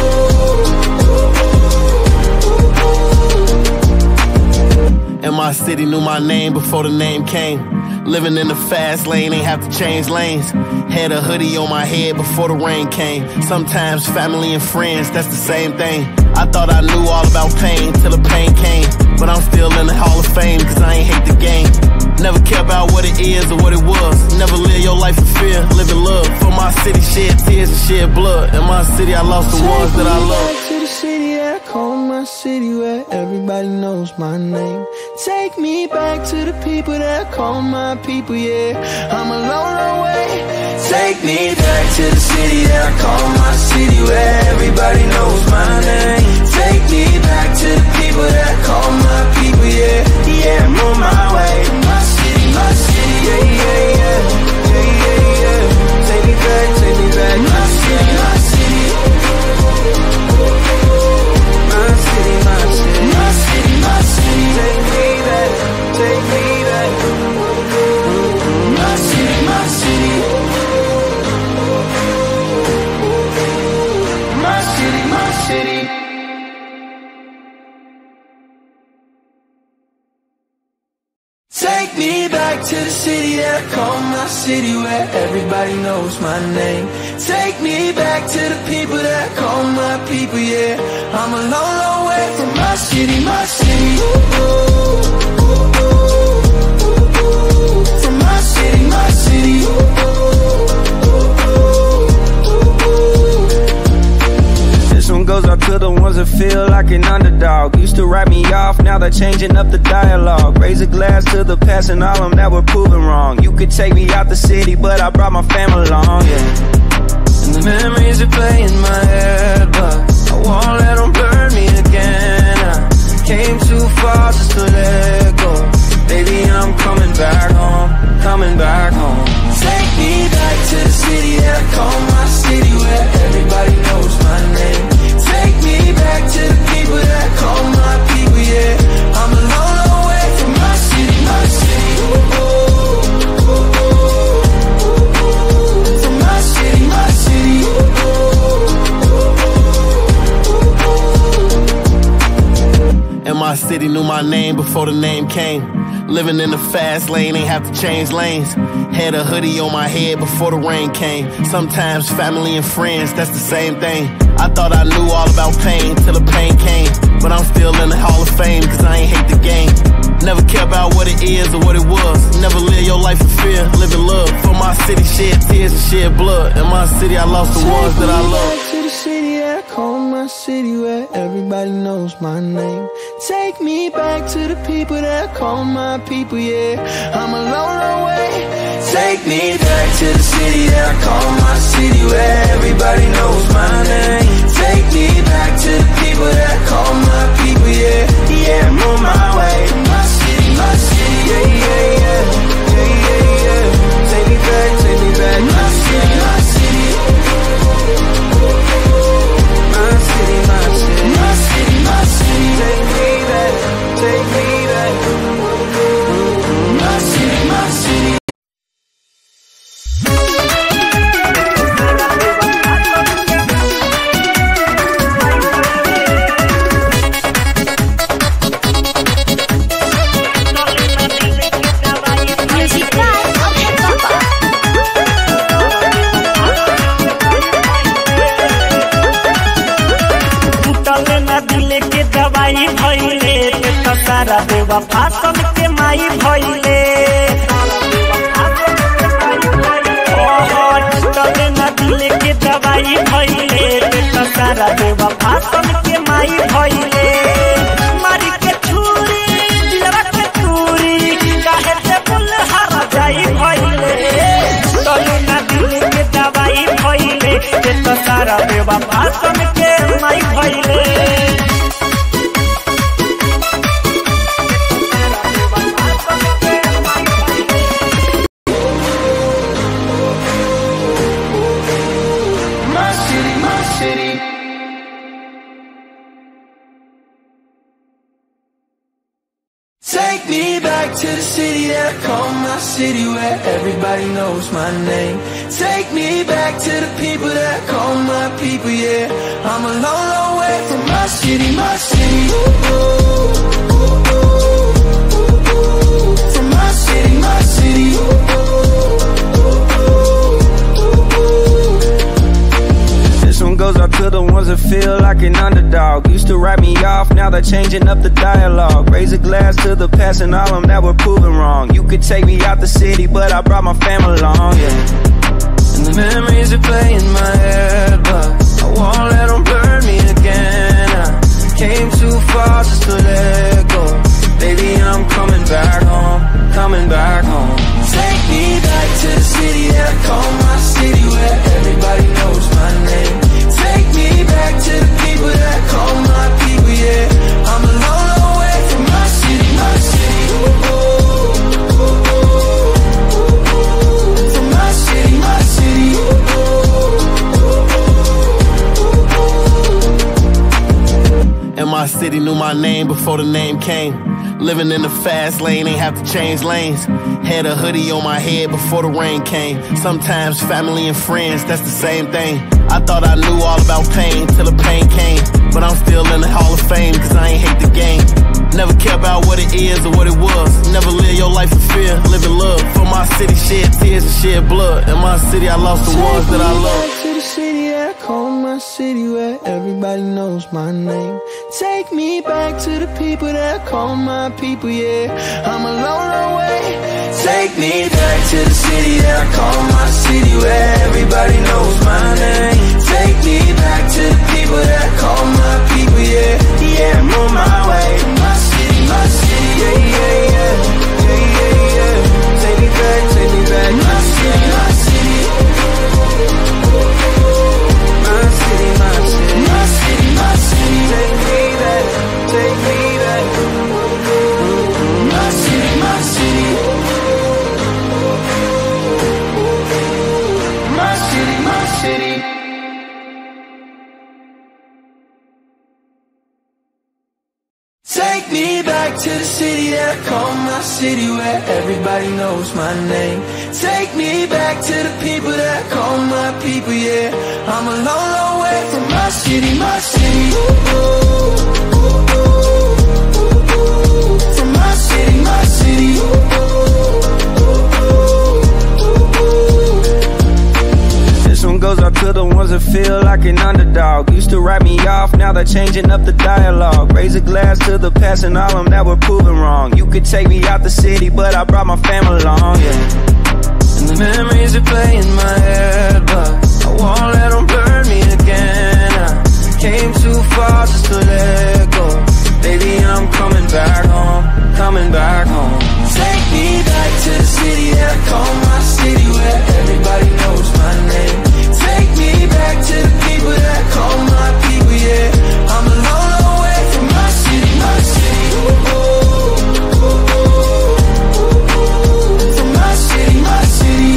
And my city knew my name before the name came. Living in the fast lane, ain't have to change lanes. Had a hoodie on my head before the rain came. Sometimes family and friends, that's the same thing. I thought I knew all about pain till the pain came. But I'm still in the Hall of Fame, cause I ain't hate the game. Never care about what it is or what it was. Never live your life in fear, live in love. For my city, shed tears and shed blood. In my city, I lost the ones that I love. Take me back to the city that I call my city, where everybody knows my name. Take me back to the people that I call my people, yeah. I'm a long, long way. Take me back to the city that I call my city, where everybody knows my name. Take me back to the people that I call my people, yeah. Yeah, I'm on my way. My city, yeah, yeah, yeah. Yeah, yeah, yeah. Take me back, my city, my city. My city, my city. My city, my city. Take me back, take me back. My city, my city. My city, my city. Take me back to the city that I call my city, where everybody knows my name. Take me back to the people that I call my people, yeah. I'm a long, long way from my city, my city. From my city, my city. This one goes out to the ones that feel like an underdog. Used to write me off, now they're changing up the dialogue. Raise a glass to the past and all them that were proven wrong. You could take me out the city, but I brought my family along, yeah. And the memories replay in my head, but I won't let them burn me again. I came too far just to let go. Baby, I'm coming back home, coming back home. Take me back to the city that I call my city, where everybody knows my name. Take me back to the people that I call my people, yeah. I'm a long, long way from my city, my city. From my city, my city. And my city knew my name before the name came. Living in the fast lane, ain't have to change lanes. Had a hoodie on my head before the rain came. Sometimes family and friends, that's the same thing. I thought I knew all about pain till the pain came. But I'm still in the Hall of Fame, cause I ain't hate the game. Never care about what it is or what it was. Never live your life in fear, live in love. For my city, shed tears and shed blood. In my city, I lost the ones that I love. Take me back to the city that I call my city, where everybody knows my name. Take me back to the people that I call my people, yeah. I'm alone away. Take me back to the city that I call my city, where everybody knows my name. Take me back to the people that I call my people, yeah. Yeah, I'm on my way. My city, yeah, yeah, yeah. Yeah, yeah, yeah. Take me back, my city, my city. My city, my city. My city, my city. Take me back, take me back. My city, my city. सारा देवा fasten के माई भइले तबे न दिल के दवाई भइले सारा देवा फासन के माई भइले मारी के छुरी दिलवा के चूरी काहे से बुल हर जाई भइले तबे न दिल के दवाई भइले सारा देवा फासन के माई भइले Take me back to the city that I call my city, where everybody knows my name. Take me back to the people that I call my people, yeah. I'm a long, long way from my city, my city. From my city, my city. This one goes out to the ones that feel like an underdog. Used to write me off, now they're changing up the dialogue. Raise a glass to the past and all them that were proven wrong. You could take me out the city, but I brought my family along, yeah. And the memories are playing in my head, but I won't let them burn me again. I came too far just to let go. Baby, I'm coming back home, coming back home. Take me back to the city that I call my city, where everybody knows my name. Take me back to the people that I call my people, yeah. I'm a long, long way from my city, my city. From my city, my city. And my city knew my name before the name came. Living in the fast lane, ain't have to change lanes. Had a hoodie on my head before the rain came. Sometimes family and friends, that's the same thing. I thought I knew all about pain till the pain came. But I'm still in the Hall of Fame, cause I ain't hate the game. Never care about what it is or what it was. Never live your life in fear, live in love. For my city, shed tears and shed blood. In my city, I lost the ones that I love. Take me back to the city that I call my city, where everybody knows my name. Take me back to the people that I call my people, yeah. I'm a long, long way. Take me back to the city that I call my city, where everybody knows my name. Take me back to the people that I call my people, yeah. Yeah, I'm on my way. My city, yeah, yeah, yeah. Yeah, yeah, yeah. Take me back, my city, my city. My city, my city. My city, my city. Take me back, take me back. My city, my city. My city, my city. Take me back to the city that I call my city, where everybody knows my name. Take me back to the people that I call my people, yeah. I'm a long, long way from my city, my city. From my city, my city. This one goes out to to the ones that feel like an underdog. Used to write me off, now they're changing up the dialogue. Raise a glass to the past and all them that were proven wrong. You could take me out the city, but I brought my family along, yeah. And the memories that play in my head, but I won't let them burn me again. I came too far just to let go. Baby, I'm coming back home, coming back home. Take me back to the city that I call my city, where everybody knows my name. Take me back to the people that call my people, yeah. I'm a long, long way from my city, my city. Ooh, ooh, ooh, ooh. From my city, my city.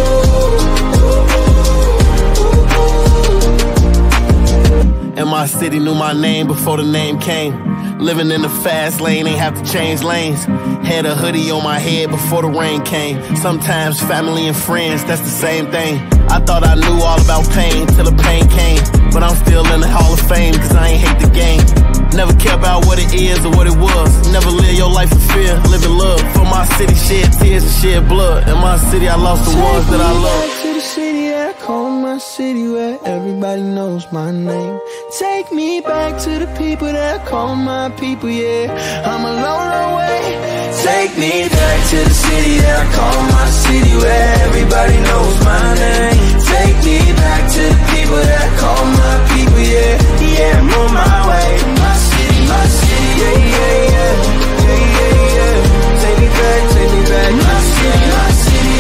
And my city knew my name before the name came. Living in the fast lane, ain't have to change lanes. Had a hoodie on my head before the rain came. Sometimes family and friends, that's the same thing. I thought I knew all about pain till the pain came. But I'm still in the Hall of Fame, cause I ain't hate the game. Never care about what it is or what it was. Never live your life in fear, live in love. For my city, shed tears and shed blood. In my city, I lost the ones that I love. Take me back to the city that I call my city, where everybody knows my name. Take me back to the people that I call my people, yeah. I'm a long, long way. Take me back to the city that I call my city, where everybody knows my name. Take me back to the people that I call my people, yeah. Yeah, I'm on my way. My city, yeah, yeah, yeah. Yeah, yeah, yeah. Take me back, my city, my city.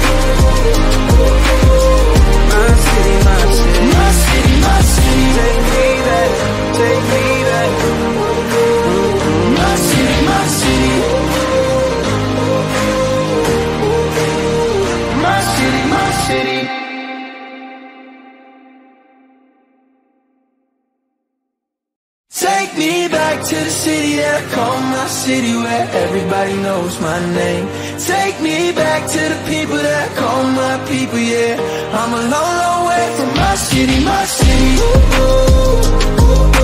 My city, my city. My city, my city. Take me back, take me back. My city, my city. My city, my city. Take me back to the city that I call my city, where everybody knows my name. Take me back to the people that I call my people, yeah. I'm a long, long way from my city, my city. Ooh, ooh, ooh,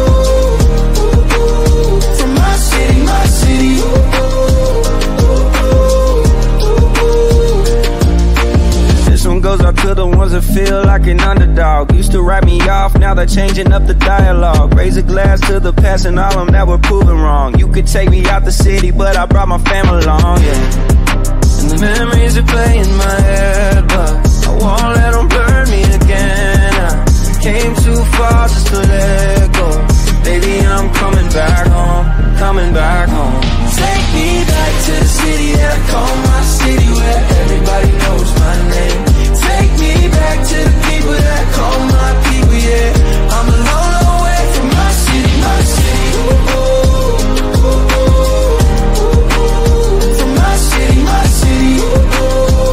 ooh. From my city, my city. Ooh, ooh, ooh, ooh. This one goes out to the ones that feel like an underdog. Used to write me off, now they're changing up the dialogue. Raise a glass to the past and all them that were proven wrong. You could take me out the city, but I brought my family along, yeah. And the memories that play in my head, but I won't let them burn me again. I came too far just to let go. Baby, I'm coming back home, coming back home. Take me back to the city that I call my city, where everybody knows my name. Take me back to the people that call my people, yeah. I'm a long, long way from my city, my city. Ooh, ooh, ooh, ooh. From my city, my city. Ooh,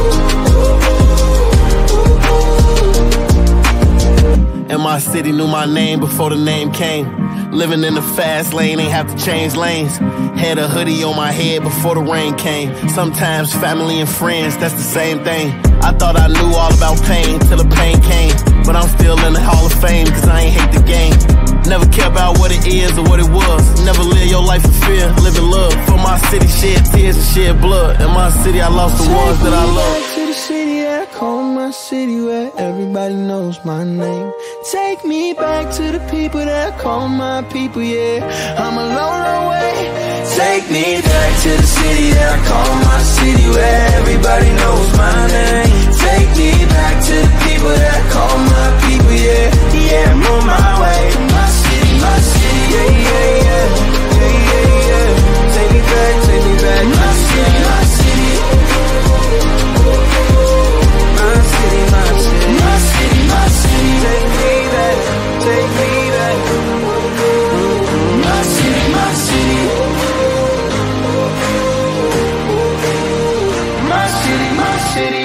ooh. And my city knew my name before the name came. Living in the fast lane, ain't have to change lanes. Had a hoodie on my head before the rain came. Sometimes family and friends, that's the same thing. I thought I knew all about pain till the pain came. But I'm still in the Hall of Fame, cause I ain't hate the game. Never care about what it is or what it was. Never live your life in fear, live in love. For my city, shed tears and shed blood. In my city, I lost the ones that I love. Take me back to the city that I call my city, where everybody knows my name. Take me back to the people that I call my people, yeah. I'm a long, long way. Take me back to the city that I call my city, where everybody knows my name. Take me back to the people that call my people, yeah. Yeah, I'm on my way. My city, yeah, yeah, yeah. Yeah, yeah, yeah. Take me back, my city, my city. My city, my city. My city, my city. Take me back, take me back. My city, my city. My city, my city.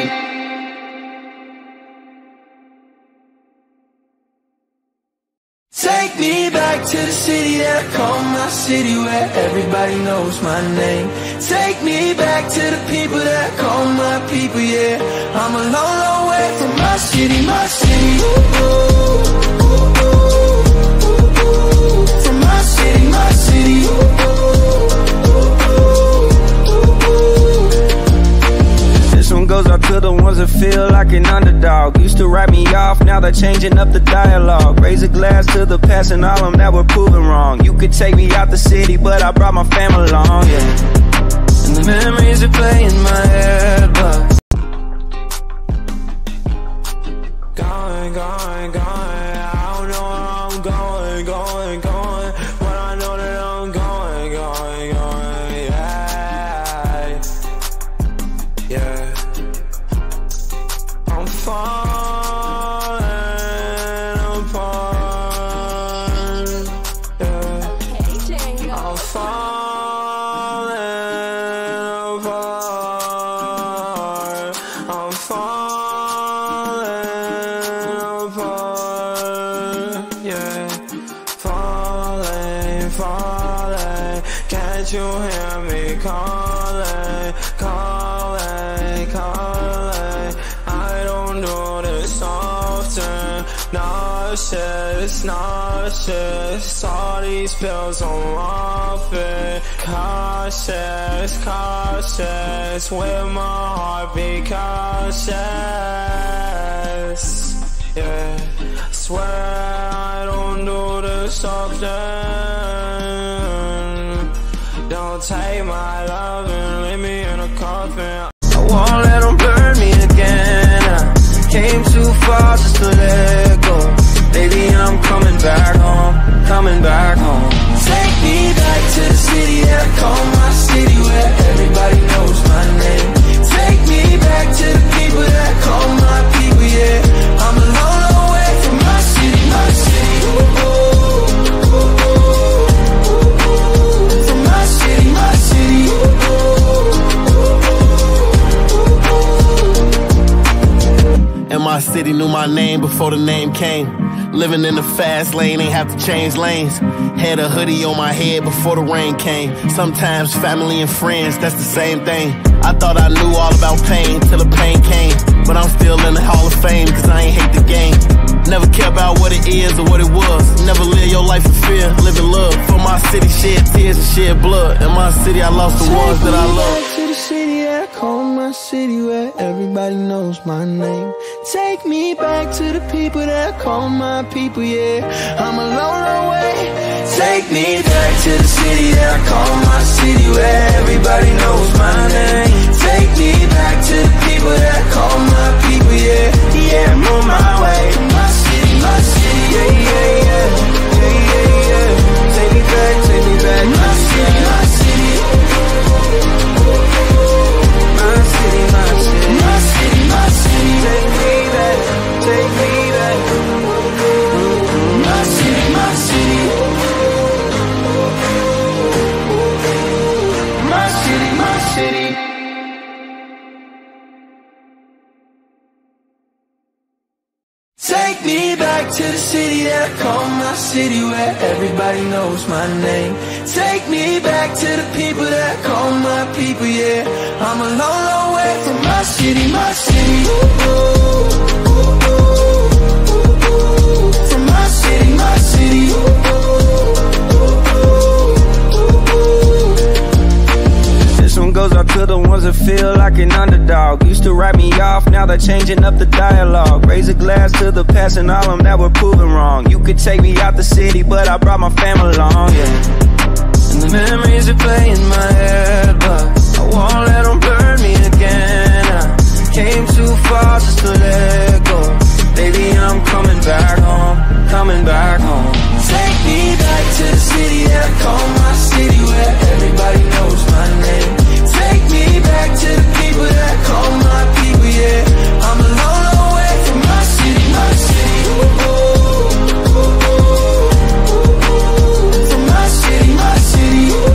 Take me back to the city that I call my city, where everybody knows my name. Take me back to the people that call my people, yeah. I'm a long, long way from my city, my city. Ooh, ooh, ooh, ooh. From my city, my city. Ooh, ooh, ooh, ooh. This one goes out to the ones that feel like an underdog. Used Used to write me off, now they're changing up the dialogue. Raise a glass to the past and all them that were proven wrong. You could take me out the city, but I brought my family along, yeah. And the memories replay in my head, but going, going, going. I don't know where I'm going, going, going. But I know that I'm going, going, going, yeah. Yeah. I'm falling apart, yeah. I'm falling apart. I'm falling apart, yeah. Falling, falling. Can't you hear me calling, calling, calling? I don't do this often. Nauseous, nauseous. All these pills I'm off it. Cautious, cautious. With my heart be cautious, yeah. Swear I don't do this often. Don't take my love and leave me in a coffin. I won't let them burn me again. I came too far just to let go. Baby, I'm coming back home, coming back home. Take me back to the city that I call my city, where everybody knows my name. Take me back to the people that I call my people, yeah. I'm a long, long way from my city, my city. Ooh, ooh, ooh, ooh. From my city, my city. Ooh, In my city, knew my name before the name came. Living in the fast lane, ain't have to change lanes. Had a hoodie on my head before the rain came. Sometimes family and friends, that's the same thing. I thought I knew all about pain till the pain came. But I'm still in the Hall of Fame, cause I ain't hate the game. Never care about what it is or what it was. Never live your life in fear, live in love. For my city, shed tears and shed blood. In my city, I lost the ones that I love. Take me back to the city that I call my city, where everybody knows my name. Take me back to the people that I call my people, yeah. I'm a long, long way. Take me back to the city that I call my city, where everybody knows my name. Take me back to the people that I call my people, yeah. Yeah, I'm on my way. My city, yeah, yeah, yeah. Yeah, yeah, yeah. Take me back, my city, my city. My city, my city. My city, my city. Take me back, take me back. My city, my city. My city, my city. Take me back to the city that I call my city, where everybody knows my name. Take me back to the people that I call my people, yeah. I'm a long, long way from my city, my city. Ooh, ooh, ooh, ooh, ooh. From my city, my city. Ooh, ooh, ooh, ooh. This one goes out to the ones that feel like an underdog. Used to write me off, now they're changing up the dialogue. Raise a glass to the past and all them that were proven wrong. You could take me out the city, but I brought my family along, yeah. And the memories replay in my head, but I won't let them burn me again. I came too far just to let go. Baby, I'm coming back home, coming back home. Take me back to the city that I call my city, where everybody knows my name. Take me back to the people that I call my people, yeah. I'm a long, long way from my city, my city. Ooh, ooh, ooh, ooh. From my city, my city. Ooh,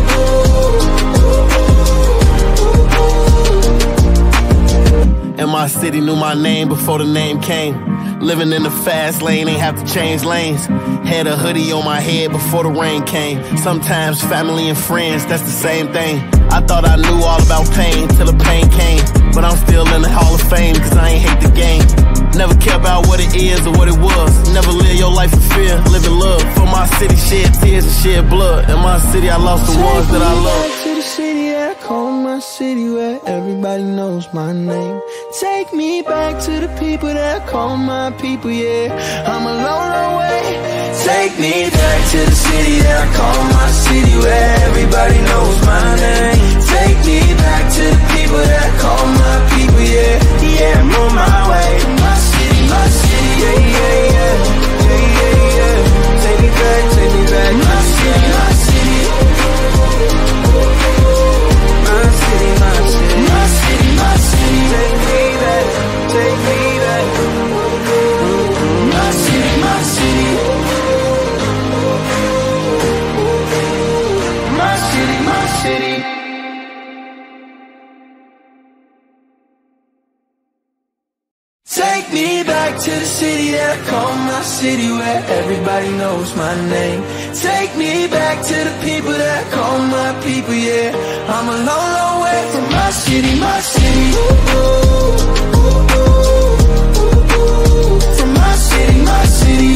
ooh. In my city, knew my name before the name came. Living in the fast lane, ain't have to change lanes. Had a hoodie on my head before the rain came. Sometimes family and friends, that's the same thing. I thought I knew all about pain till the pain came. But I'm still in the Hall of Fame, cause I ain't hate the game. Never care about what it is or what it was. Never live your life in fear, live in love. For my city, shed tears and shed blood. In my city, I lost the ones that I love. To the city that that I call my city, where everybody knows my name. Take me back to the people that I call my people, yeah. I'm a long, long way. Take me back to the city that I call my city, where everybody knows my name. Take me back to the people that I call my people, yeah. Yeah, I'm on my way. My city, yeah, yeah, yeah. Yeah, yeah, yeah. Take me back, my city, my city. My city, my city. My city, my city. Take me back, take me back. My city, my city. My city, my city. Take me back to the city that I call my city, where everybody knows my name. Take me back to the people that I call my people, yeah. I'm a long, long way from my city, my city. From my city, my city.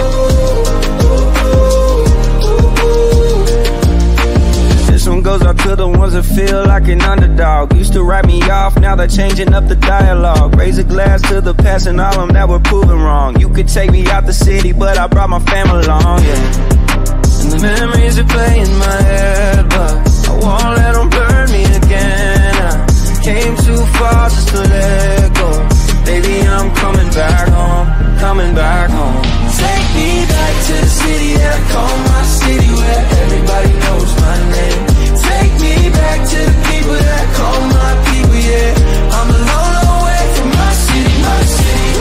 This one goes out to the ones that feel like an underdog. Used to write me off, now they're changing up the dialogue. Raise a glass to the past and all them that were proven wrong. You could take me out the city, but I brought my family along, yeah. And the memories are playing in my head, but I won't let them burn me again. I came too far just to let go. Baby, I'm coming back home, coming back home. Take me back to the city that I call my city, where everybody knows my name. Take me back to the people that I call my people, yeah. I'm a long, long way from my city, my city.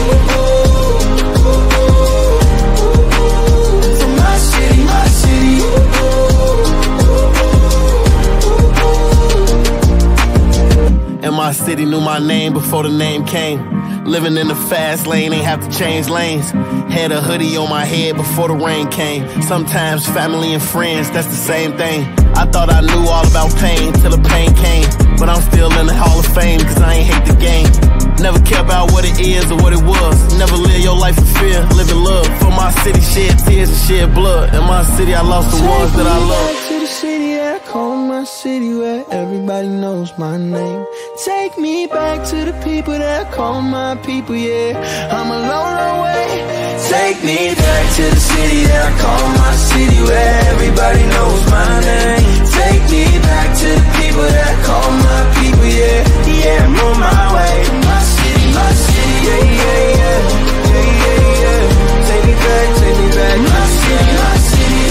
From my city, my city. And my city knew my name before the name came. Living in the fast lane, ain't have to change lanes. Had a hoodie on my head before the rain came. Sometimes family and friends, that's the same thing. I thought I knew all about pain till the pain came. But I'm still in the Hall of Fame, cause I ain't hate the game. Never care about what it is or what it was. Never live your life in fear, live in love. For my city, shed tears and shed blood. In my city, I lost the ones that I love. Take me back to the city that I call my city, where everybody knows my name. Take me back to the people that I call my people, yeah. I'm a long, long way. Take me back to the city that I call my city, where everybody knows my name. Take me back to the people that I call my people, yeah. Yeah, I'm on my way. My city, yeah, yeah, yeah. Yeah, yeah, yeah. Take me back, my city, my city.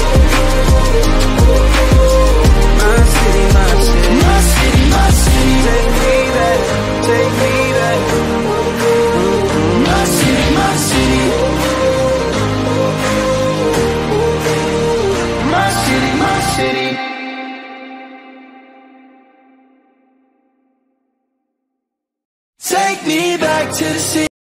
My city, my city. My city, my city. Take me back, take me back. My city, my city. My city, my city. Take me back to the city.